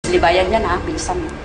Libayan yan ha, bilisan mo.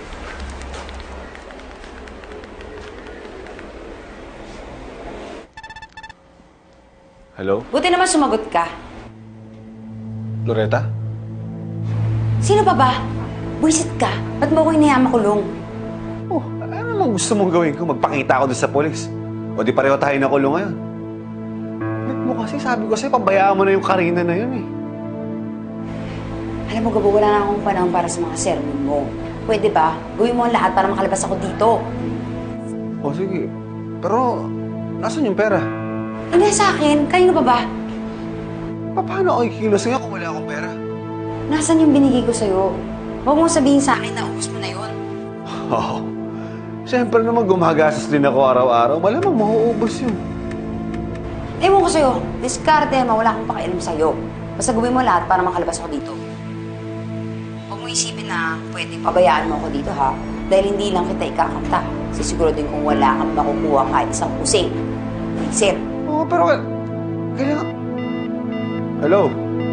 Hello? Buti naman sumagot ka. Loretta? Sino pa ba? Buisit ka. Ba't mo ako inayama kulong? Oh, ano namang gusto mong gawin ko? Magpakita ako doon sa polis. O di pareho tayo nakulong ngayon. Ba't mo kasi sabi ko sa'yo, pabayaan mo na yung Karina na yun eh. Alam mo, Gabo, wala na akong panahon para sa mga sermon mo. Pwede ba? Gawin mo ang lahat para makalabas ako dito. O sige. Pero, nasan yung pera? Hindi sa akin. Kanino pa ba? Paano ako ikilos nga kung wala akong pera? Nasaan yung binigay ko sa'yo? Huwag mong sabihin sa akin na ubos mo na yun. Oo. Siyempre naman gumagastos din ako araw-araw. Malamang mauubos yun. Ewan ko sa'yo. Diskarte mo. Wala akong pakialam sa'yo. Basta gawin mo lahat para makalabas ako dito. Huwag mo isipin na pwedeng pabayaan mo ako dito, ha? Dahil hindi lang kita ikakanta. Sisiguro din kung wala kang makukuha kahit isang kusing. Sir. Oo, pero kailangan... Hello?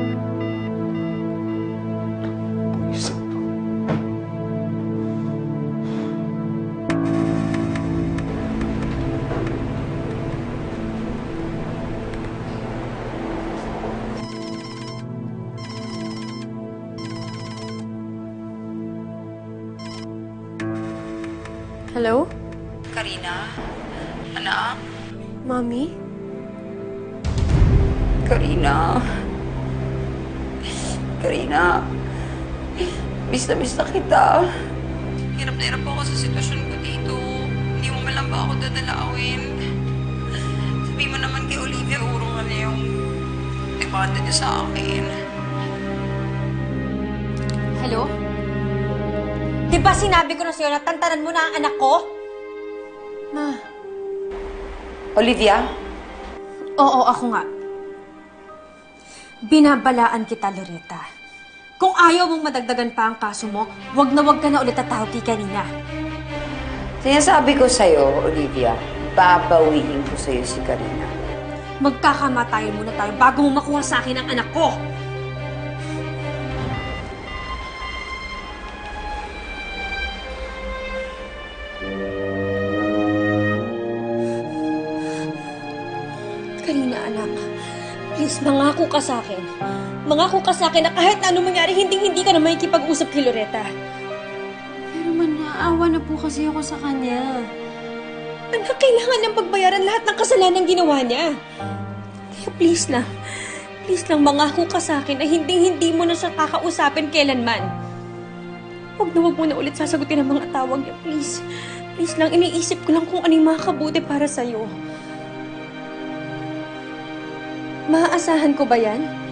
Isa pa. Hello? Karina? Anak? Mommy? Karina? Karina? Miss na kita. Hirap na hirap ako sa sitwasyon ko dito. Hindi mo malang ba ako dadalawin? Sabihin mo naman kay Olivia, urungan niya yung demanda niya sa akin. Hello? Di ba sinabi ko na sa'yo na tantanan mo na ang anak ko? Ma. Olivia? Oo, ako nga. Binabalaan kita, Loretta. Kung ayaw mong madagdagan pa ang kaso mo, wag na wag ka na ulit tatawag kay kanina. Sinasabi ko sa'yo, Olivia, babawiin ko sa'yo si Karina. Magkakamatayan muna tayo bago mo makuha sa akin ang anak ko. Karina, anak. Please, mangako ka sa akin. Mangako ka sa akin na kahit na anong mangyari, hindi ka na makikipag-usap kay Loretta. Pero naawa na po kasi ako sa kanya. Anak, kailangan niyang pagbayaran lahat ng kasalanan ginawa niya. Kaya please lang, mangako ka sa akin na hindi mo na siya kakausapin kailanman. Huwag mo na ulit sasagutin ang mga tawag niya, please. Please lang, iniisip ko lang kung ano yung makakabuti para sa'yo. Maaasahan ko ba yan?